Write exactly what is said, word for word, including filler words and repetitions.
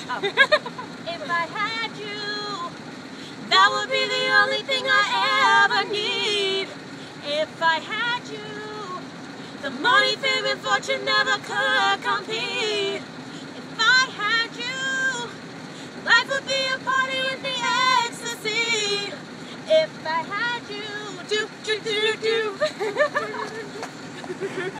Oh. If I had you, that would be the only thing I ever need. If I had you, the money, fame, and fortune never could compete. If I had you, life would be a party with the ecstasy. If I had you, do, do, do, do, do.